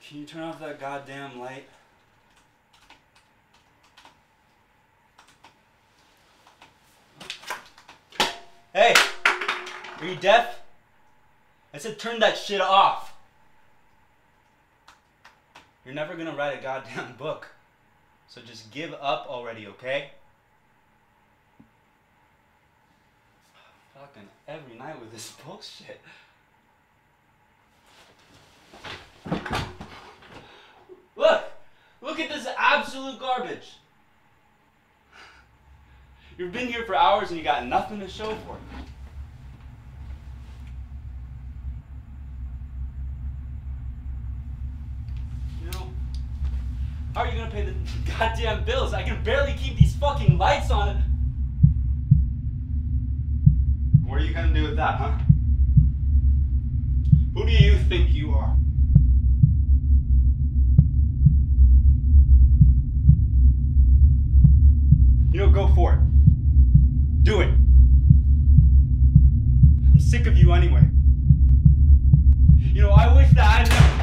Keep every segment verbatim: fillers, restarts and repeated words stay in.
Can you turn off that goddamn light? Hey! Are you deaf? I said turn that shit off. You're never gonna write a goddamn book. So just give up already, okay? Fucking every night with this bullshit. Look! Look at this absolute garbage. You've been here for hours and you got nothing to show for it. You know, how are you gonna pay the goddamn bills? I can barely keep these fucking lights on. What are you gonna do with that, huh? Who do you think you are? You know, go for it. Do it. I'm sick of you anyway. You know, I wish that I never...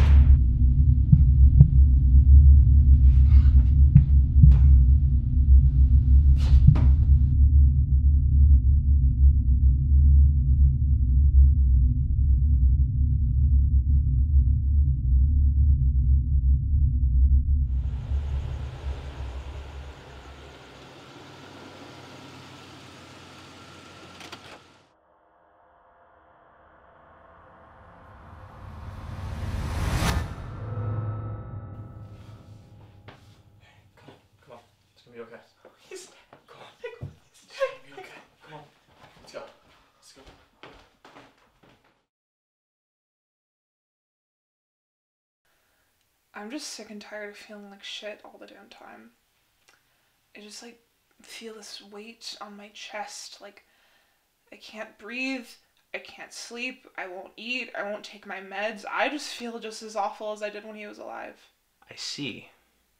It's gonna be okay. He's... Come on. It's gonna be okay. Come on. Let's go. Let's go. I'm just sick and tired of feeling like shit all the damn time. I just like feel this weight on my chest, like I can't breathe, I can't sleep, I won't eat, I won't take my meds. I just feel just as awful as I did when he was alive. I see.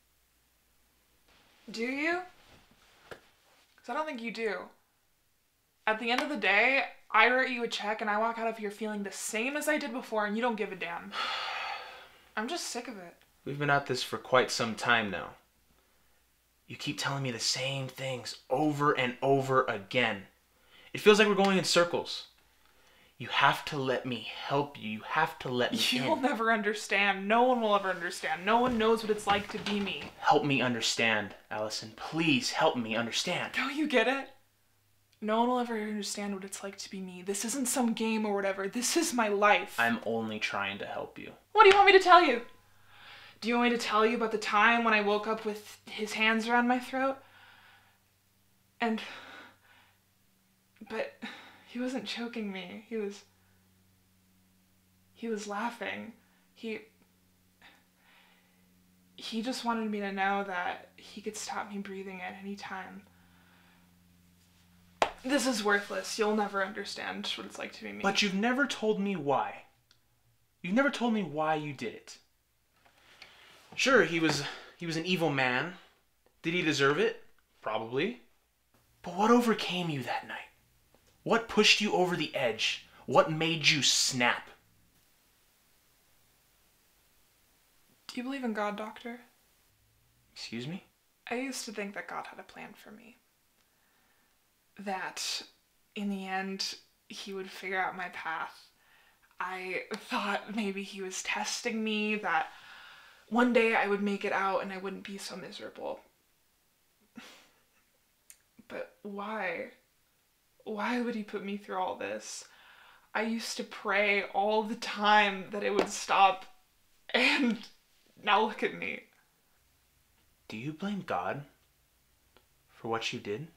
Do you? Because I don't think you do. At the end of the day, I write you a check and I walk out of here feeling the same as I did before and you don't give a damn. I'm just sick of it. We've been at this for quite some time now. You keep telling me the same things over and over again. It feels like we're going in circles. You have to let me help you. You have to let me You'll in. never understand. No one will ever understand. No one knows what it's like to be me. Help me understand, Allison. Please help me understand. Don't you get it? No one will ever understand what it's like to be me. This isn't some game or whatever. This is my life. I'm only trying to help you. What do you want me to tell you? Do you want me to tell you about the time when I woke up with his hands around my throat? And... But he wasn't choking me. He was... He was laughing. He... He just wanted me to know that he could stop me breathing at any time. This is worthless. You'll never understand what it's like to be me. But you've never told me why. You've never told me why you did it. Sure, he was he was an evil man. Did he deserve it? Probably. But what overcame you that night? What pushed you over the edge? What made you snap? Do you believe in God, Doctor? Excuse me? I used to think that God had a plan for me. That, in the end, he would figure out my path. I thought maybe he was testing me, that one day I would make it out and I wouldn't be so miserable. But why? Why would he put me through all this? I used to pray all the time that it would stop, and now look at me. Do you blame God for what you did?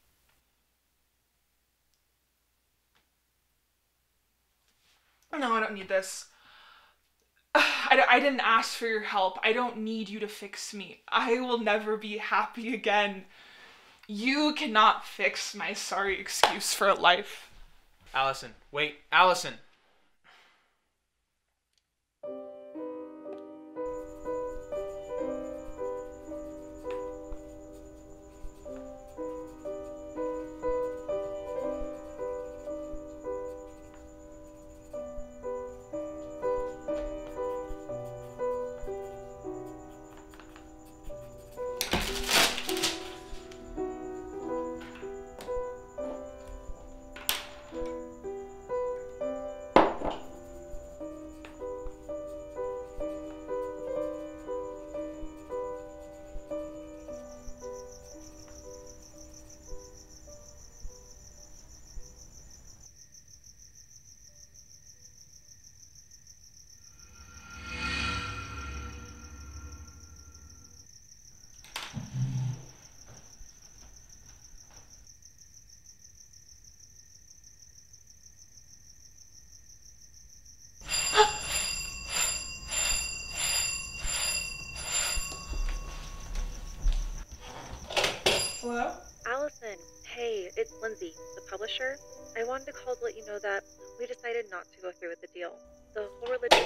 No, I don't need this. I, I didn't ask for your help. I don't need you to fix me. I will never be happy again. You cannot fix my sorry excuse for a life. Allison, wait, Allison. publisher, I wanted to call to let you know that we decided not to go through with the deal. The whole religion...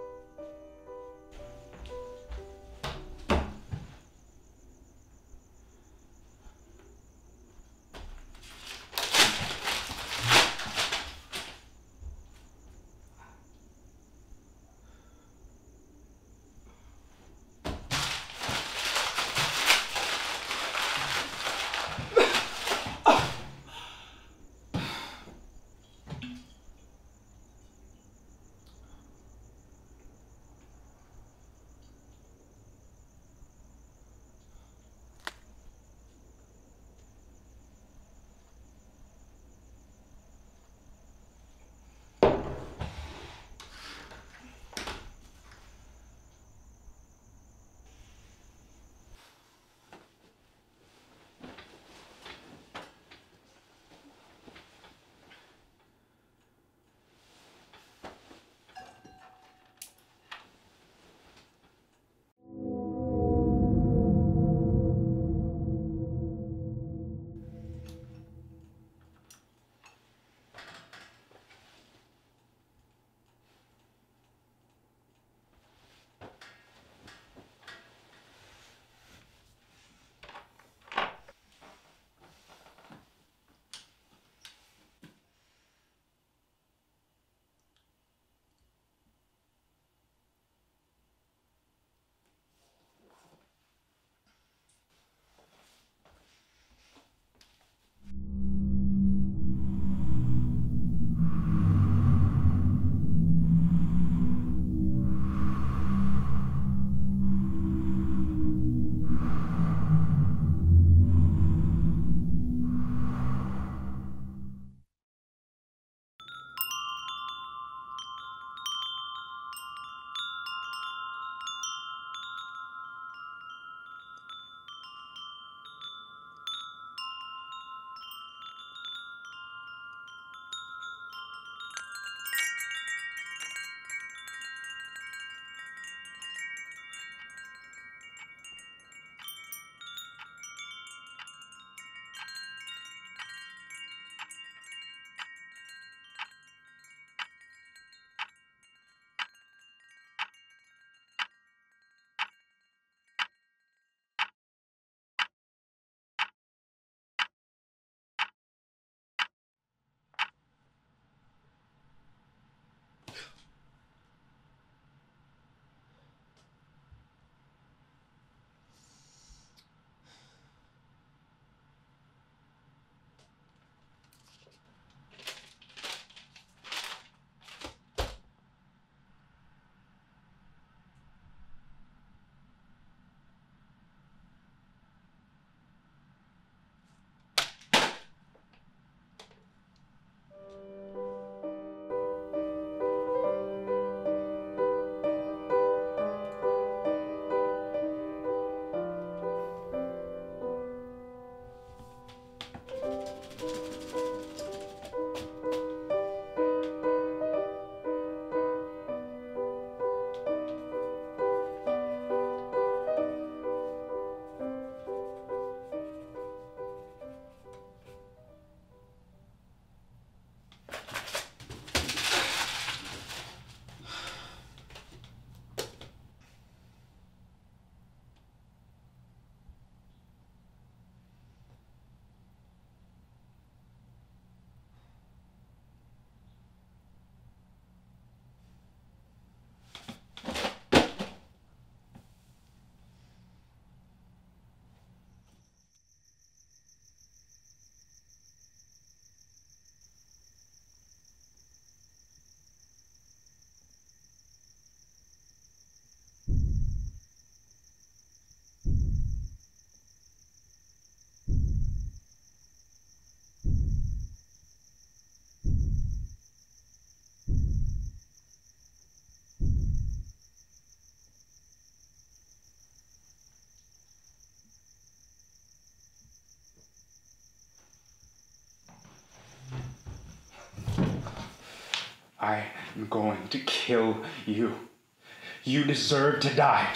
I am going to kill you. You deserve to die.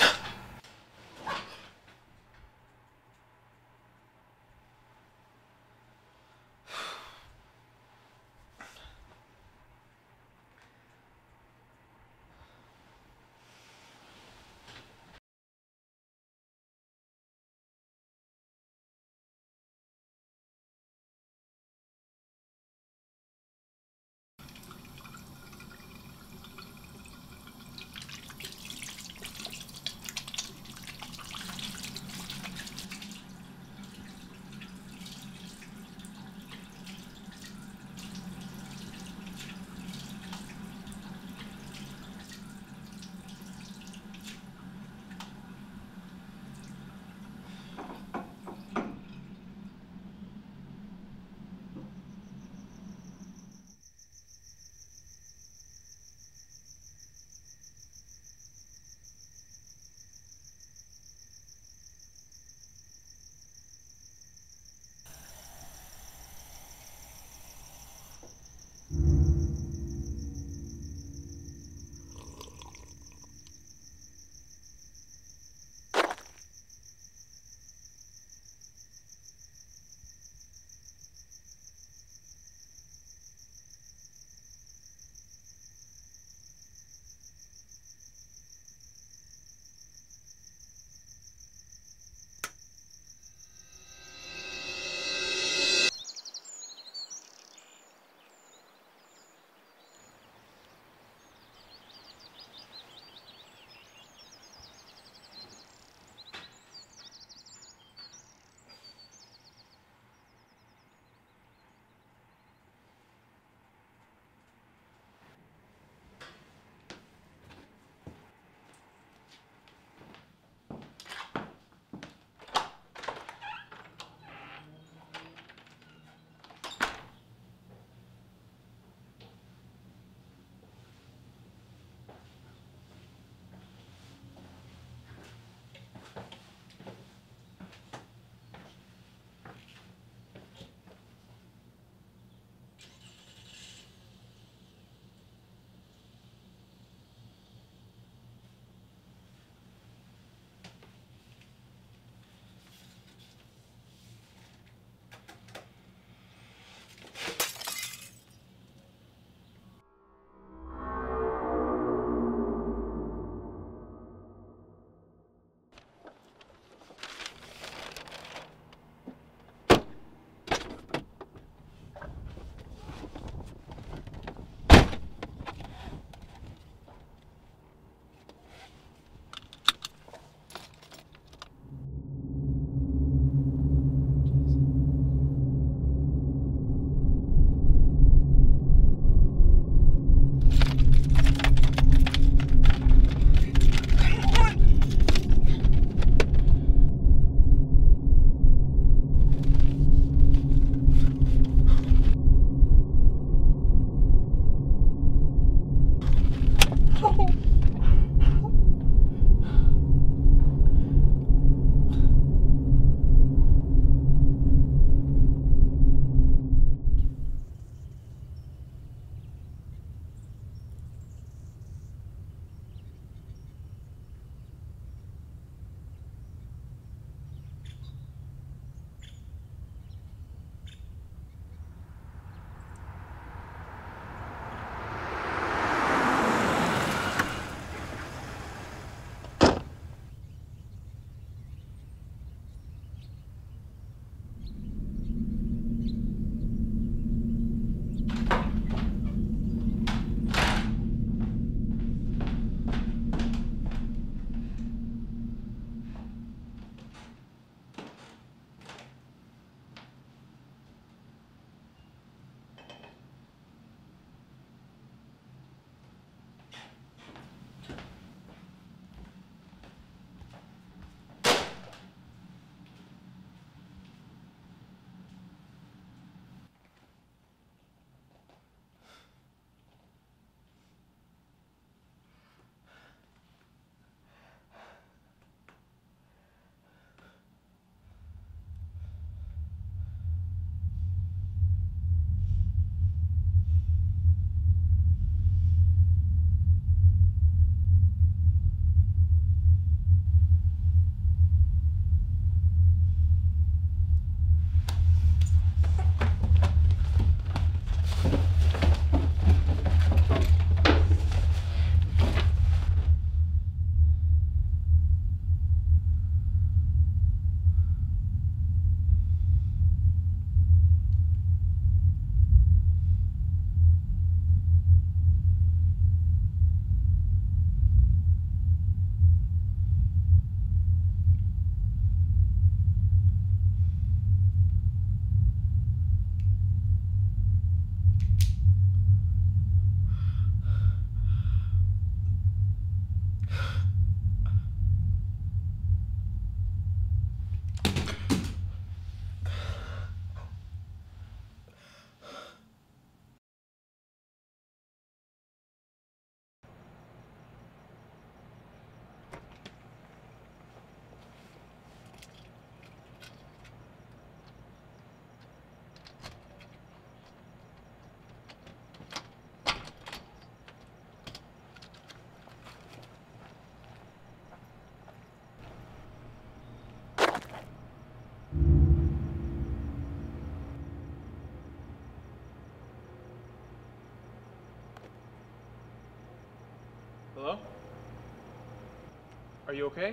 Hello? Are you okay?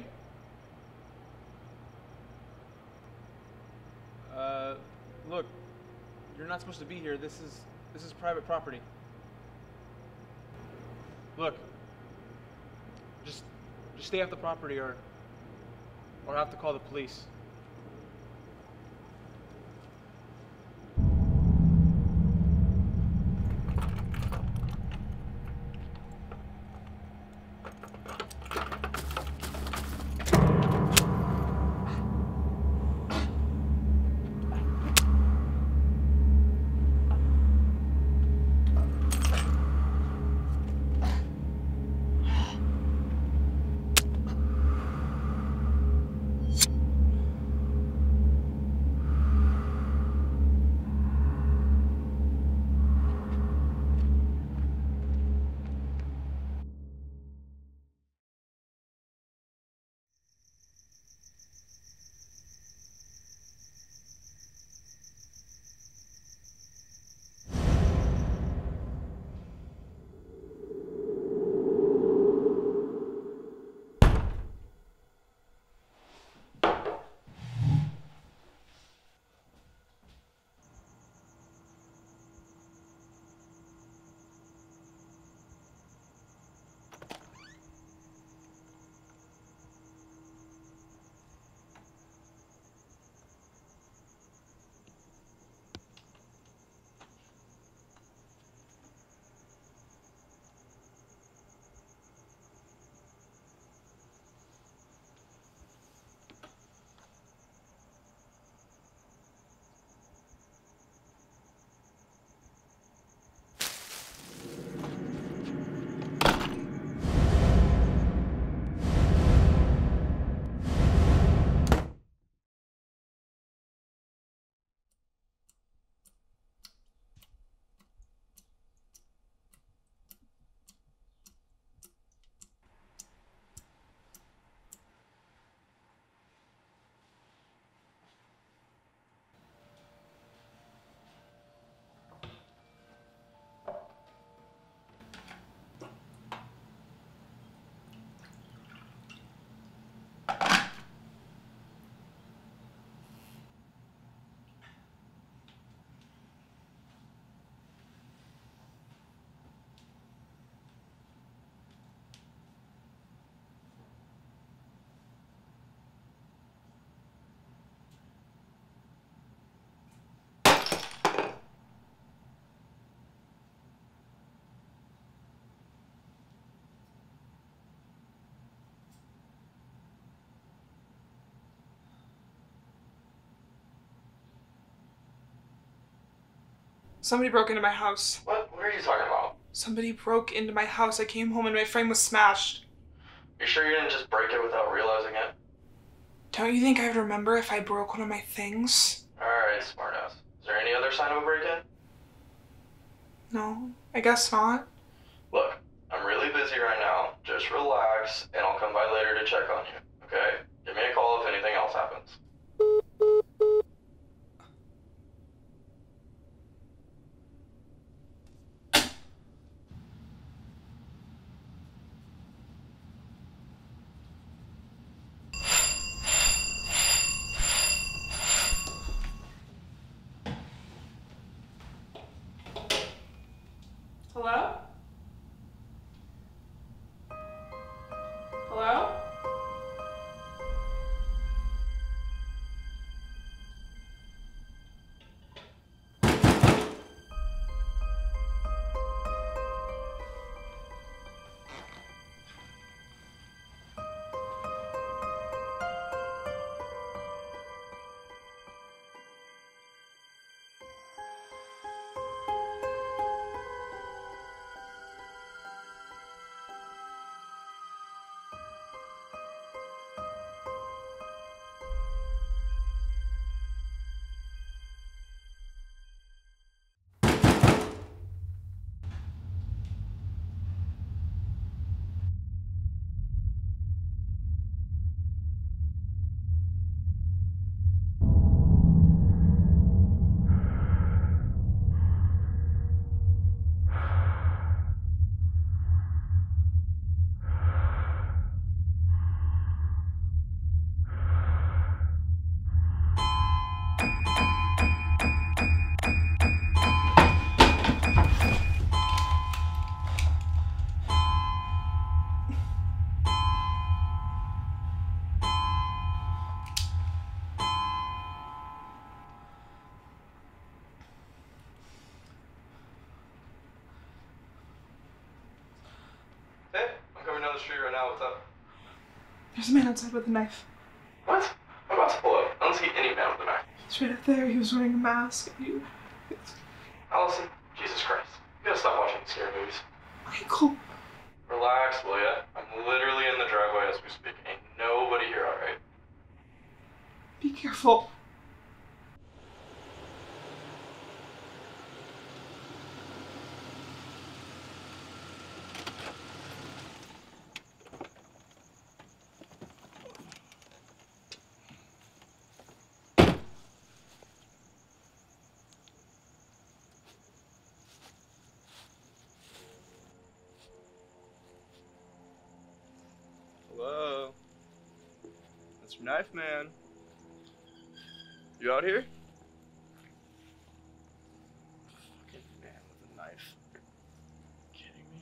Uh, look, you're not supposed to be here. This is this is private property. Look, just just stay off the property, or or I have to call the police. Somebody broke into my house. What? What are you talking about? Somebody broke into my house. I came home and my frame was smashed. You sure you didn't just break it without realizing it? Don't you think I'd remember if I broke one of my things? Alright, smartass. Is there any other sign of a break-in? No, I guess not. Look, I'm really busy right now. Just relax, and I'll come by later to check on you, okay? Give me a call if anything else happens. Hello? Hello? Hey, I'm coming down the street right now. What's up? There's a man outside with a knife. What? I'm about to pull up. I don't see any man with a knife. He's right up there. He was wearing a mask. You... Allison, Jesus Christ. You gotta stop watching these scary movies. Michael. Relax, will ya? I'm literally in the driveway as we speak. Ain't nobody here, alright? Be careful. Hello? Mister Knife Man. You out here? Fucking man with a knife. Kidding me?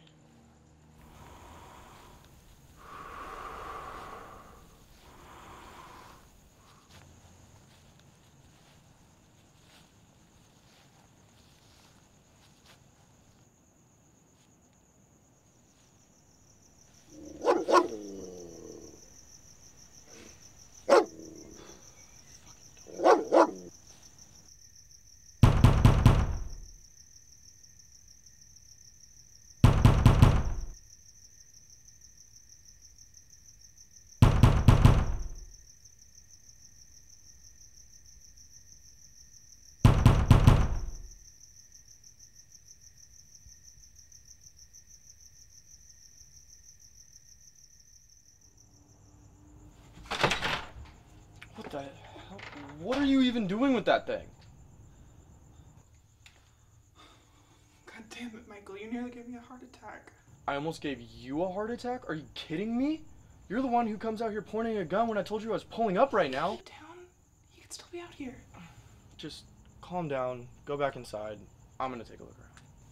What the hell? What are you even doing with that thing? God damn it, Michael. You nearly gave me a heart attack. I almost gave you a heart attack? Are you kidding me? You're the one who comes out here pointing a gun when I told you I was pulling up right now. Calm down. He could still be out here. Just calm down, go back inside. I'm gonna take a look around.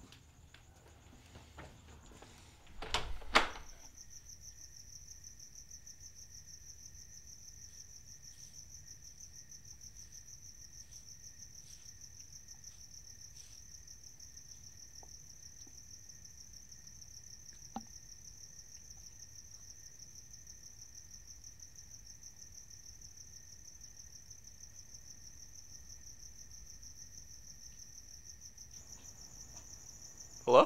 Hello?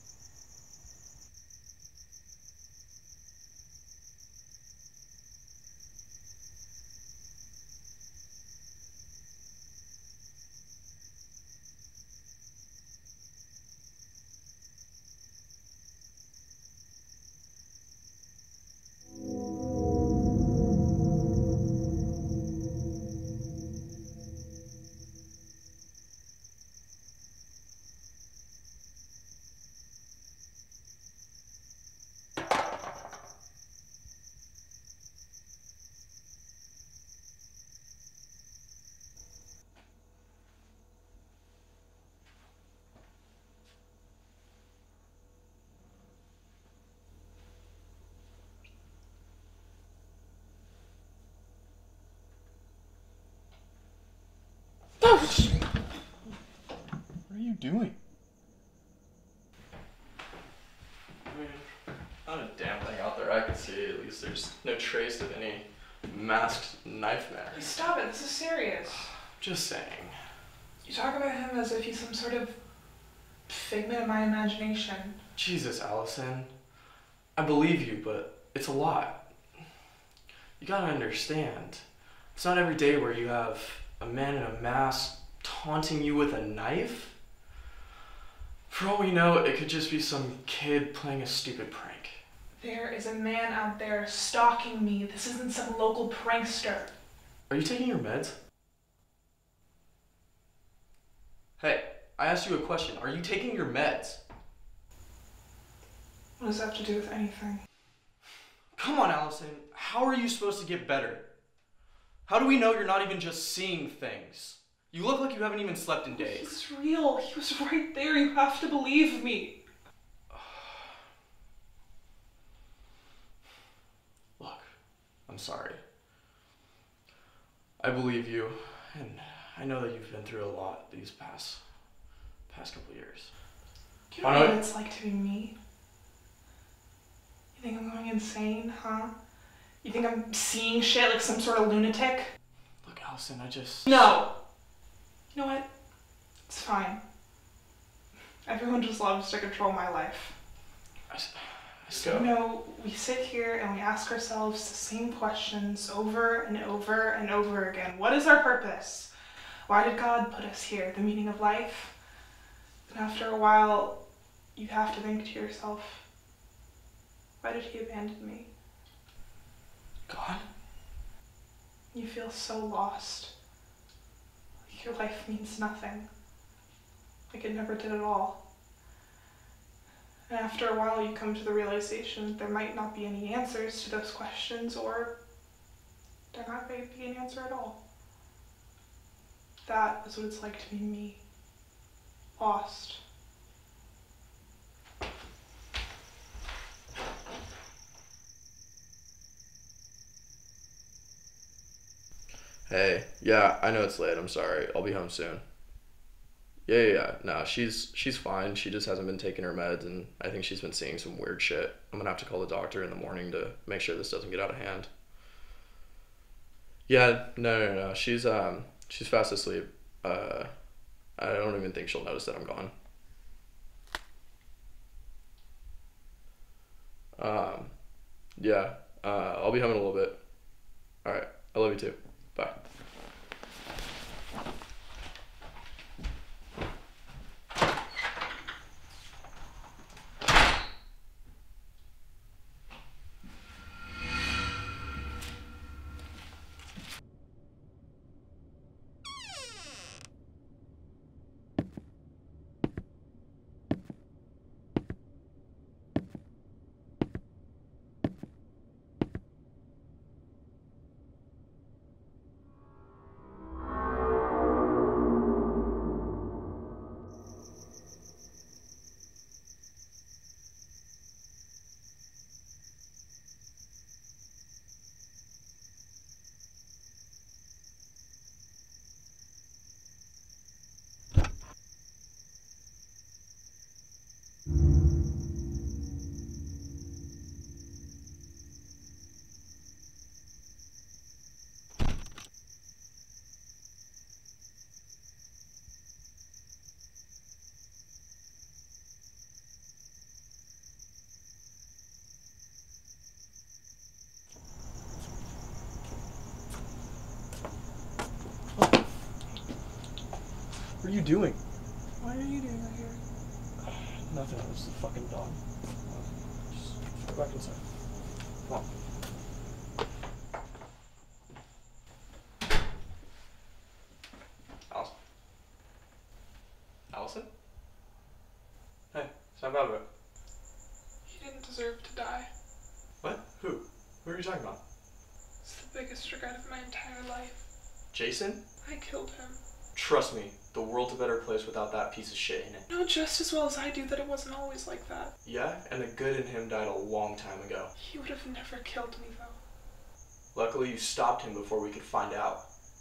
What are you doing? I mean, not a damn thing out there I can see. At least there's no trace of any masked knife man. Please stop it. This is serious. Just saying. You talk about him as if he's some sort of figment of my imagination. Jesus, Allison. I believe you, but it's a lot. You gotta understand. It's not every day where you have a man in a mask taunting you with a knife. For all we know, it could just be some kid playing a stupid prank. There is a man out there stalking me. This isn't some local prankster. Are you taking your meds? Hey, I asked you a question. Are you taking your meds? What does that have to do with anything? Come on, Allison. How are you supposed to get better? How do we know you're not even just seeing things? You look like you haven't even slept in days. He was real. He was right there. You have to believe me. Look, I'm sorry. I believe you, and I know that you've been through a lot these past past couple years. Do you know what it's like to be me? You think I'm going insane, huh? You think I'm seeing shit like some sort of lunatic? Look, Allison, I just... No! You know what? It's fine. Everyone just loves to control my life. I, I still... You know, we sit here and we ask ourselves the same questions over and over and over again. What is our purpose? Why did God put us here? The meaning of life? And after a while, you have to think to yourself, why did he abandon me? God? You feel so lost. Like your life means nothing. Like it never did at all. And after a while you come to the realization that there might not be any answers to those questions, or there not may be an answer at all. That is what it's like to be me. Lost. Hey, yeah, I know it's late. I'm sorry. I'll be home soon. Yeah, yeah, yeah. No, she's she's fine. She just hasn't been taking her meds, and I think she's been seeing some weird shit. I'm gonna have to call the doctor in the morning to make sure this doesn't get out of hand. Yeah, no, no, no. She's um she's fast asleep. Uh, I don't even think she'll notice that I'm gone. Um, yeah. Uh, I'll be home in a little bit. All right. I love you too. Bye. What are you doing? What are you doing out here? Nothing. It was the fucking dog. Just go back inside. Come on. Allison? Allison? Hey, snap out of it. He didn't deserve to die. What? Who? Who are you talking about? It's the biggest regret of my entire life. Jason? I killed him. Trust me, the world's a better place without that piece of shit in it. You know just as well as I do that it wasn't always like that. Yeah, and the good in him died a long time ago. He would have never killed me, though. Luckily, you stopped him before we could find out.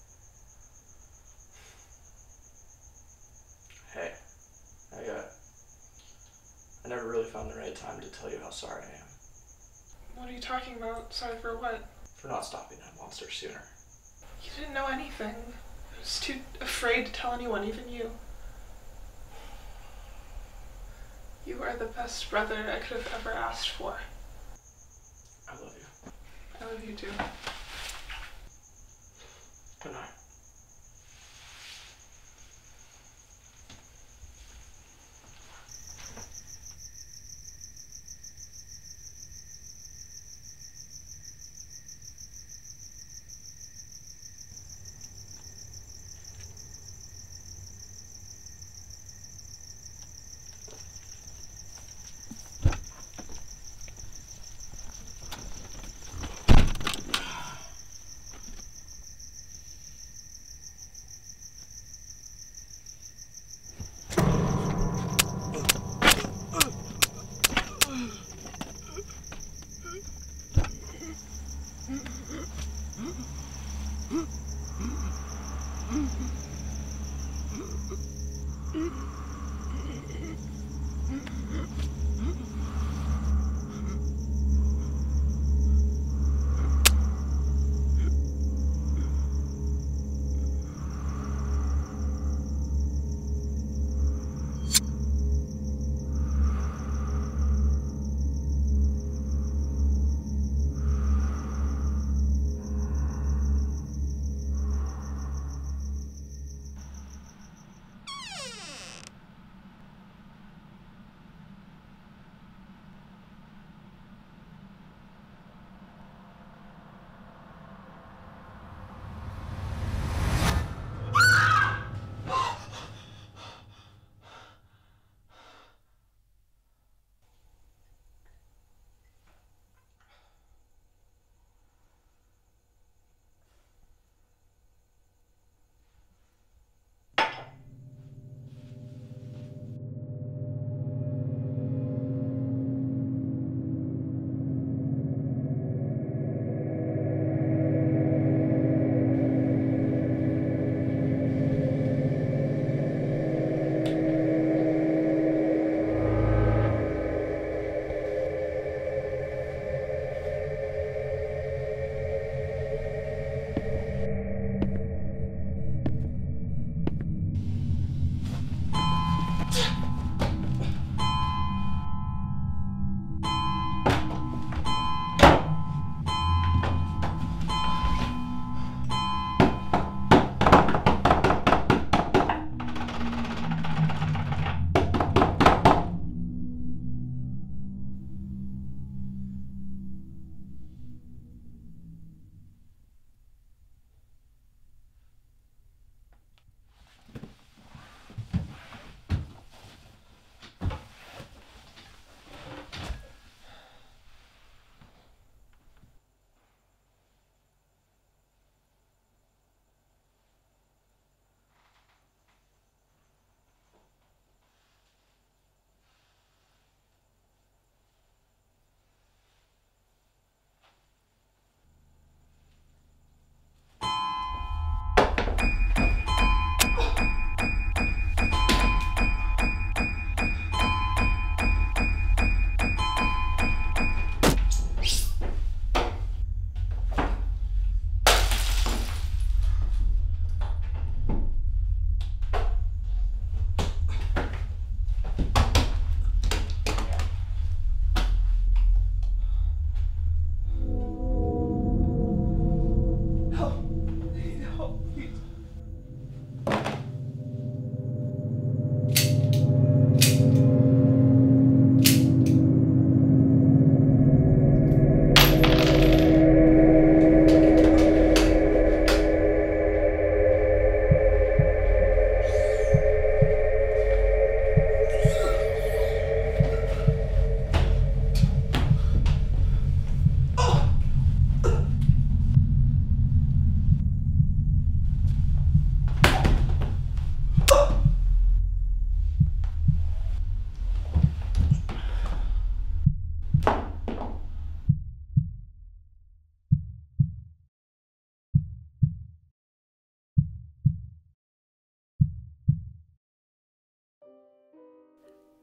Hey, I, uh, I never really found the right time to tell you how sorry I am. What are you talking about? Sorry for what? For not stopping that monster sooner. You didn't know anything. I was too afraid to tell anyone, even you. You are the best brother I could have ever asked for. I love you. I love you too. Good night.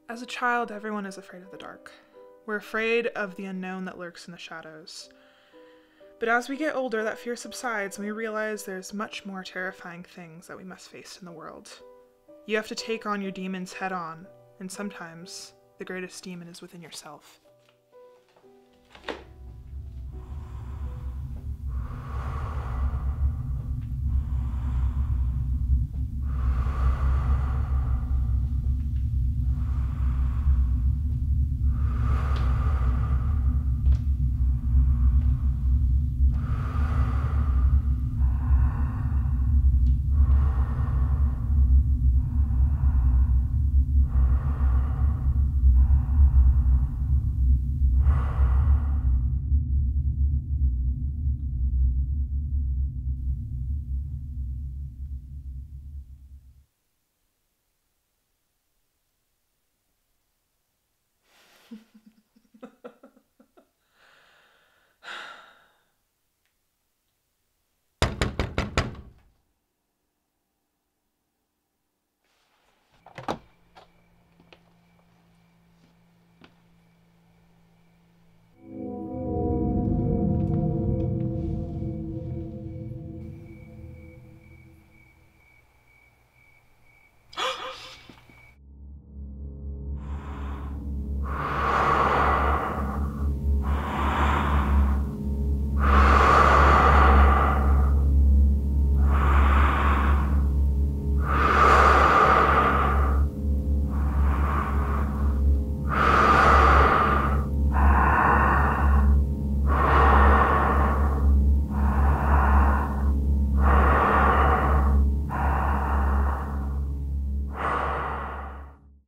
As a child, everyone is afraid of the dark. We're afraid of the unknown that lurks in the shadows. But as we get older, that fear subsides and we realize there's much more terrifying things that we must face in the world. You have to take on your demons head on, and sometimes the greatest demon is within yourself.